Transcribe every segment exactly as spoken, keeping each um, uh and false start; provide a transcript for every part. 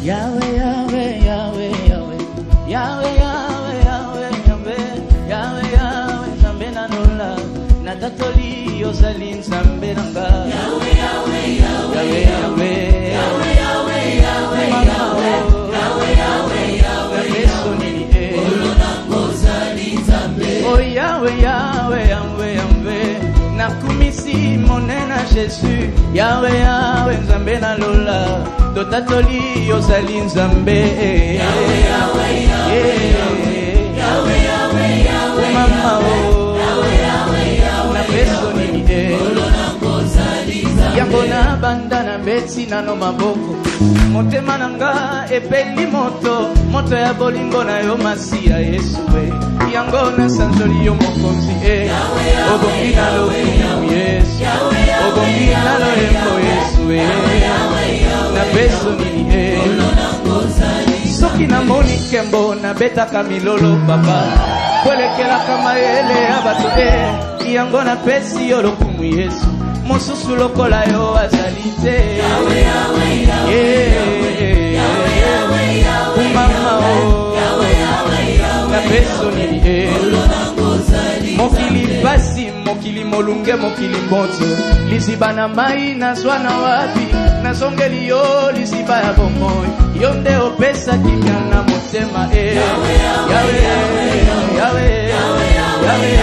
Yahweh, Yahweh, Yahweh, Yahweh, Yahweh, Yahweh, Yahweh, Yahweh, Yahweh, Yahweh, Nzambe na nola, na tatoli ozali Nzambe nanga. Yahweh, Yahweh, Yahweh, Yahweh, Yahweh, Yahweh, Yahweh, Yahweh, Yahweh, Yahweh, Yahweh, sonini olona ozali Nzambe. Oh Yahweh, Yahweh, Yahweh, Yahweh, nakumisi monena Jésus. Yahweh, Yahweh, Nzambe na lola, do tatoli ozali Nzambe. Yahweh, Yahweh, Yahweh, Yahweh, Yahweh, Yahweh, mama oh, Yahweh, Yahweh, Yahweh, na peso ni e olona kozali Nzambe. Yango na banda na beti na no maboko, motema nanga epeli moto, moto ya bolingo na yo masiya Yesu we. Yango na sanzoli yo mokonzi e obongi na lokumu Yesu, obongi na loembo Yesu we. Na beso ni e soki na moni kembo na betaka milolo papa, kwelekela kama ele ya bato e yango na pesi yo lokumu Yesu, mosusu lokola yo azali te. Umama o na beso ni e mokili pasi, mokili molunge, mokili mboto, liziba na mai na zwana wapi, na zongeli yo liziba ya bomoi, yo nde opesa kimya na motema e. Yahweh, Yahweh, Yahweh, Yahweh,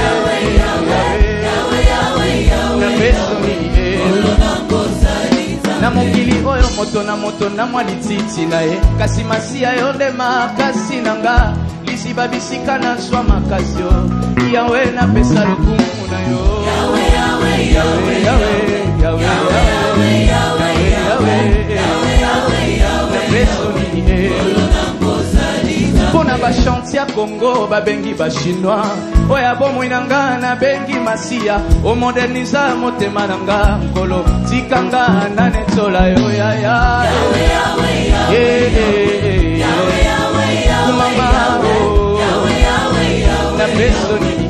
Yahweh, na beso ni e na mokili oyo moto na moto na mwa lititi na ye, kasi masiya yo nde makasi nanga, liziba bisika na zwa makasi yo. Yahweh na pesa lokumu na yo. Yahweh, Yahweh, Yahweh, Yahweh, Yahweh, Yahweh, Yahweh, Yahweh, na peso ni e pona ba chantier Congo babengi ba chinois, oya bomoi nanga na bengi masiya, o moderniza motema nanga nkolo tikanga na netola yo ya ya. Yahweh, Yahweh, Yahweh, Yahweh, Yahweh, Yahweh, na peso ni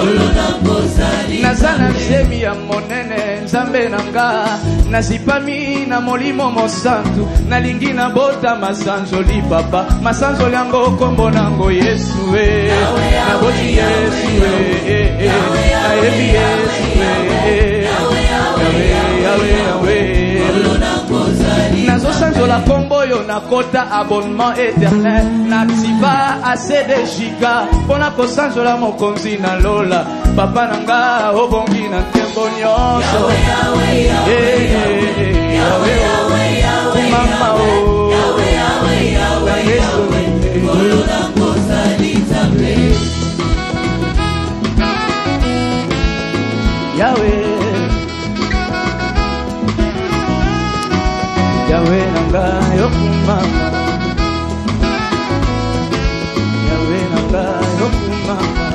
nazana zemi ya monene Nzambe nanga, nazipami na molimo mosantu, nalingi na bota masanzoli papa, masanzoli yango kombo nango Yesu we. Naboti Yesu we, nayebi Yesu we. Yahweh, Yahweh, Yahweh, nazo sanzola kombo yo na kota abonnement éternel, nativa assez de giga pona ko sanzola mokonzi na lola papa nanga obongi na tembo nyonso. Yahweh, Yahweh, Yahweh, Yahweh, mama o Yahweh, Yahweh, Yahweh, olona kozali Nzambe. Yahweh, Yahweh nanga yokumama, Yahweh nanga yokumama.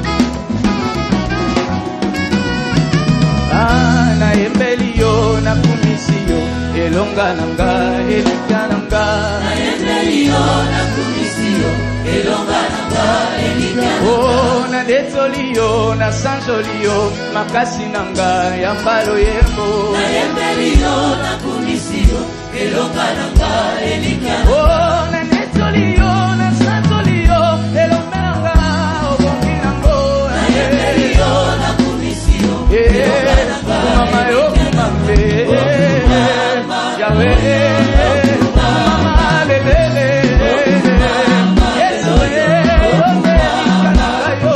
Ah, na yembeli yo na kumisi yo, elonga nanga elika nanga. Na yembeli yo na kumisi yo, elonga nanga elika nanga. Oh, na detoli yo na sanjoli yo, makasi nanga yambalo yembo. Na yembeli yo na kumisi yo, elonga nanga elika nanga. Oh, na detoli yo na sanjoli yo, elonga nanga obongi nango. Na yembeli yo na kumisi yo, elonga nanga mama yo kumambe. Yahweh, mama lelele Yesu ye onde nanga yo,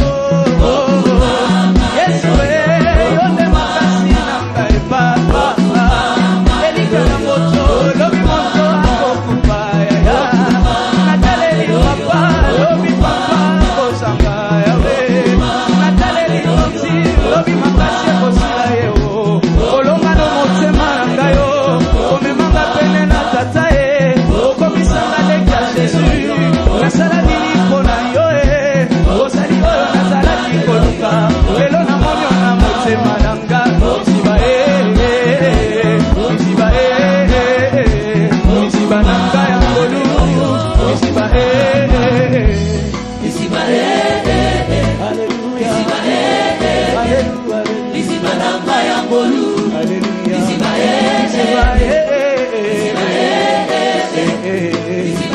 Yesu ye onde makasi nanga e papa, elika na moto lobi moto akokupa ya nataleli papa lobi papa kosanga Yahweh, nataleli moti lobi makasi kosila ye o olonga no motema nanga yo omemanga pene na tata e okomisanga leka Jésus nasala nini mpona yo e ozali oyo nazalaki koluka lelo na monio na motema nanga miziba e miziba e miziba nanga ya ngolu miziba e miziba e haleluya miziba e haleluya miziba nanga ya ngolu haleluya miziba e miziba e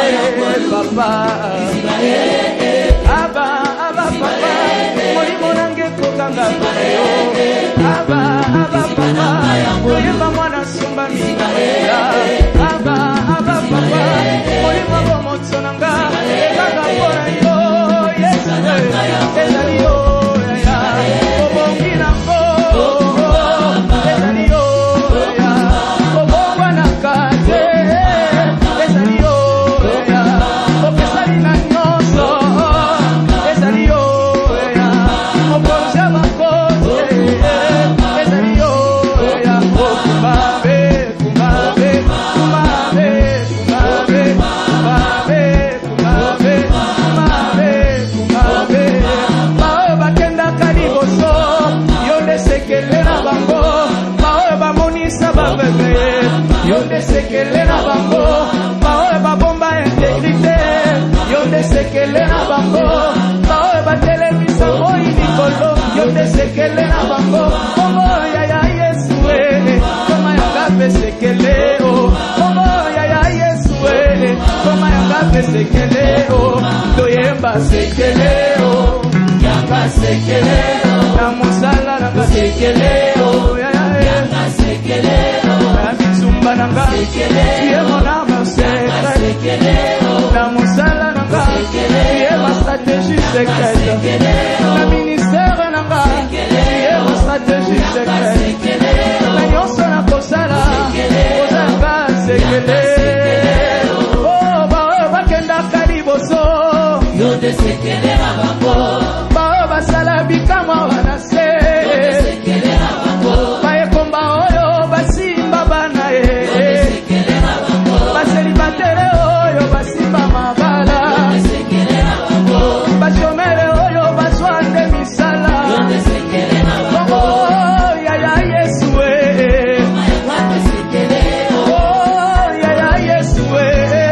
papa Aba aba papa molimo nange kokanga payo Aba aba papa koyeba mwana sumba minga Aba aba papa molimo bomotso nanga ekanga pona yo Yesu ezali yo ya obongi nango ezali yo ya obongwa na kate ezali yo ya opesali na nyonso ezali yo ya okonza makote ezali yo ya kumbabe kumbabe kumbabe kumbabe kumbabe kumbabe kumbabe kumbabe baoyo bakendaka liboso yo nde sekele na bango baoyo bamonisa baveugle yo nde sekele na bango baoyo babomba integrité yo nde sekele na bango baoyo batelemisa moi likolo yo nde sekele na bango bongo yaya yesu ele koma yanga mpe sekele o bongo yaya yesu ele koma yanga mpe sekele o toyemba sekele o yanga sekele o na mosala nanga sekele o yaya yanga sekele o na bisumba nanga sekele ye mon âme secrète na mosala nanga ye ma stratégie secrète na ministère nanga ye ma stratégie secrète na nyonso na kosala ozanga sekele oh baoyo bakendaka liboso yo nde sekele na bango baoyo basala bikamwa wana se bayekomba oyo basimba bana ye baselibatere oyo basimba mabala bashomere oyo bazwa nde misala bongo yaya yesu e oh yaya yesu e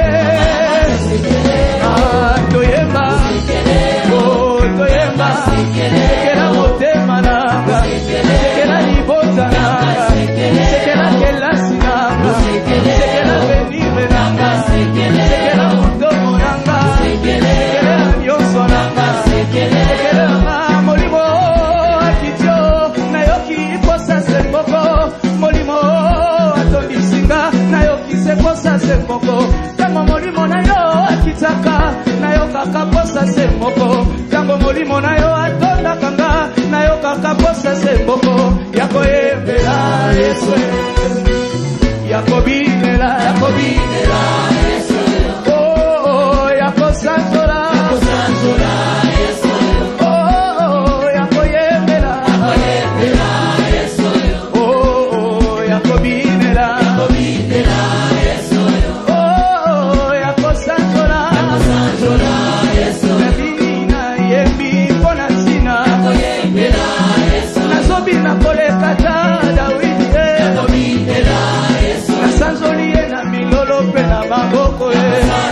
ah toyemba oh toyemba sekela motema nanga sekela libota nanga sekela kelasi nanga sekela venire nanga sekela mutomo nanga sekela nyonso nanga sekela molimo akitio nayoki posa semboko molimo atondisinga nayoki se posa semboko tango molimo nayo akitaka nayokaka posa semboko tango molimo nayo atondakanga nayokaka posa semboko yakoyembela yesu yakobinela yakobinela yesu oh yakosanzola yakosanzola yesu oh yakoyembela yakoyembela yesu oh yakobinela yakobinela yesu oh yakosanzola yakosanzola yesu nabina yembi pona sina yakoyembela yesu nazobina kolekata dawidi yakobinela nasanzoli ye na milolo mpe na maboko ye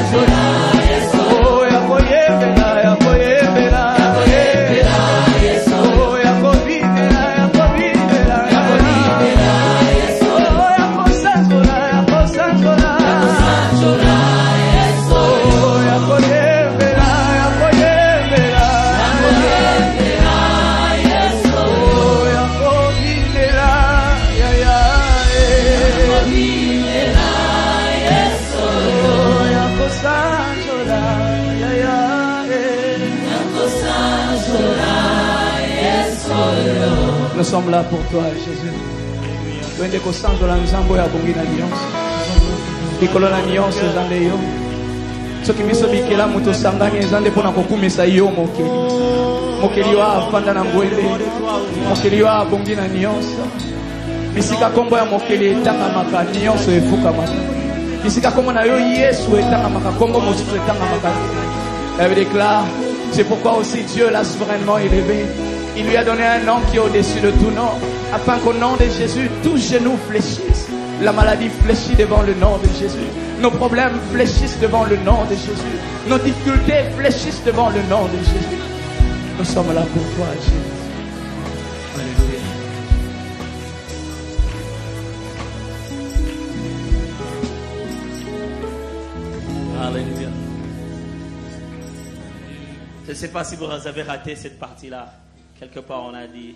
oh yakoyembela yakoyembela oh yakobinela yakobinela oh yakosanzola yakosanzola oh yakoyembela yakoyembela oh yakobinela yaya nous sommes là pour toi, Jésus. Twende kosanzola nzambo ya bongi na nyonso. Likolo na nyonso ezande yo. Soki biso bikela mutu sangani ezande pona kokumisa yo mokeli. Mokeli wa afanda na ngwele. Mokeli wa bongi na nyonso. Bisika kombo ya mokeli etangamaka nyonso efukamaka. Bisika kombo na yo Yesu etangamaka kombo mosusu etangamaka. La Bible déclare, c'est pourquoi aussi Dieu l'a souverainement élevé. Il lui a donné un nom qui est au-dessus de tout nom, afin qu'au nom de Jésus, tous genoux fléchissent. La maladie fléchit devant le nom de Jésus. Nos problèmes fléchissent devant le nom de Jésus. Nos difficultés fléchissent devant le nom de Jésus. Nous sommes là pour toi, Jésus. Alléluia. Alléluia. ne sais pas si vous avez raté cette partie-là. Quelque part, on a dit.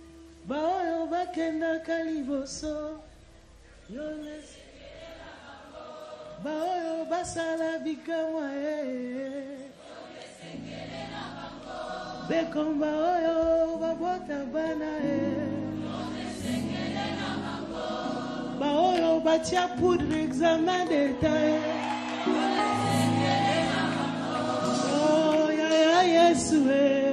Baoyo batia poudre examen d'état. Oh ya ya Yesue.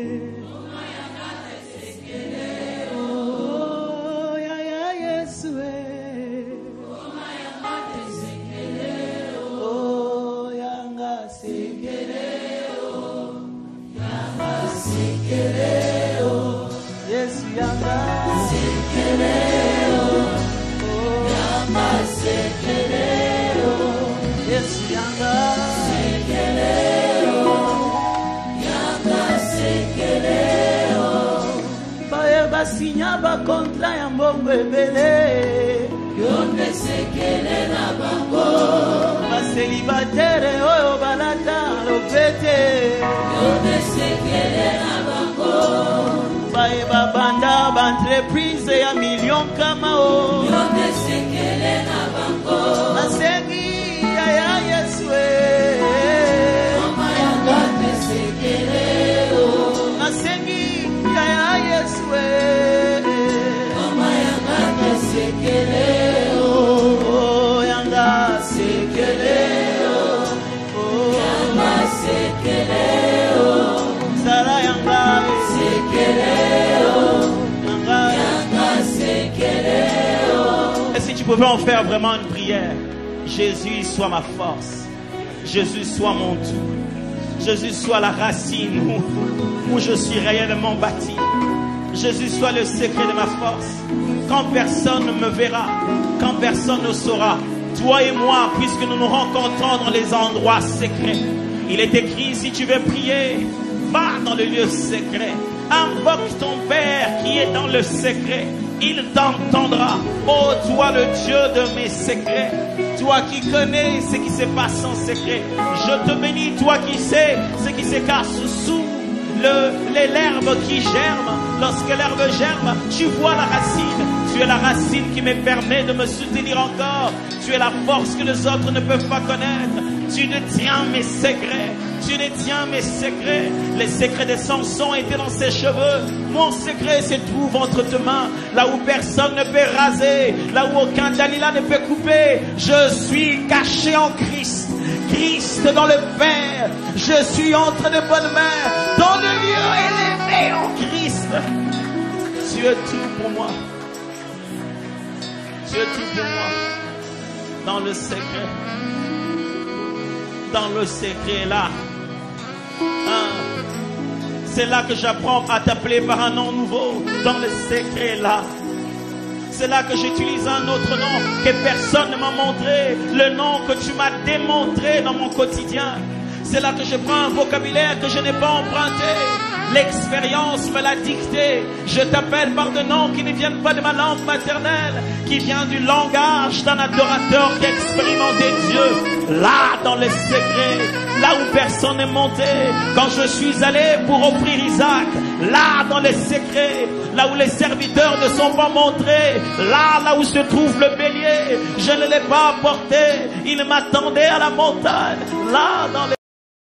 Oh ya ya Yesue. Oh yanga sekeleo. Yanga sekeleo. Yesu yanga sekeleo. Sekeleo, Yesu yanga sekeleo, yanga sekeleo. Baye basinya ba kontra ya mbongo ebele, yonde sekele na bango. Baselibatere oyo balata lopete, yonde sekele na bango. Baye babanda ba entreprise ya million kama o, yonde sekele na bango. Masengi ya ya Yesue, mama yanga sekele o. Masengi ya ya Yesue, mama yanga sekele o. Oh yanga sekele o, oh yanga sekele o. Sara yanga sekele. Et si tu pouvais en faire vraiment une prière, Jésus soit ma force, Jésus soit mon tout, Jésus soit la racine où, où je suis réellement bâti, Jésus soit le secret de ma force, quand personne ne me verra, quand personne ne saura, toi et moi, puisque nous nous rencontrons dans les endroits secrets. Il est écrit, si tu veux prier, va dans le lieu secret, invoque ton Père qui est dans le secret. Il t'entendra. Oh, toi le Dieu de mes secrets, toi qui connais ce qui se passe en secret. Je te bénis, toi qui sais ce qui se cache sous le, les l'herbe qui germe. Lorsque l'herbe germe, tu vois la racine. Tu es la racine qui me permet de me soutenir encore. Tu es la force que les autres ne peuvent pas connaître. Tu détiens mes secrets. Tu détiens mes secrets. Les secrets de Samson étaient dans ses cheveux. Mon secret se trouve entre tes mains. Là où personne ne peut raser. Là où aucun Dalila ne peut couper. Je suis caché en Christ. Christ dans le Père. Je suis entre de bonnes mains. Dans le lieu élevé en Christ. Tu es tout pour moi. Tu es tout pour moi. Dans le secret. Dans le secret là. Hein? C'est là que j'apprends à t'appeler par un nom nouveau. Dans le secret là. C'est là que j'utilise un autre nom que personne ne m'a montré. Le nom que tu m'as démontré dans mon quotidien. C'est là que je prends un vocabulaire que je n'ai pas emprunté. L'expérience me l'a dicté. Je t'appelle par des noms qui ne viennent pas de ma langue maternelle, qui vient du langage d'un adorateur qui a expérimenté Dieu. Là, dans les secrets, là où personne n'est monté, quand je suis allé pour offrir Isaac, là, dans les secrets, là où les serviteurs ne sont pas montrés, là, là où se trouve le bélier, je ne l'ai pas apporté. Il m'attendait à la montagne, là, dans les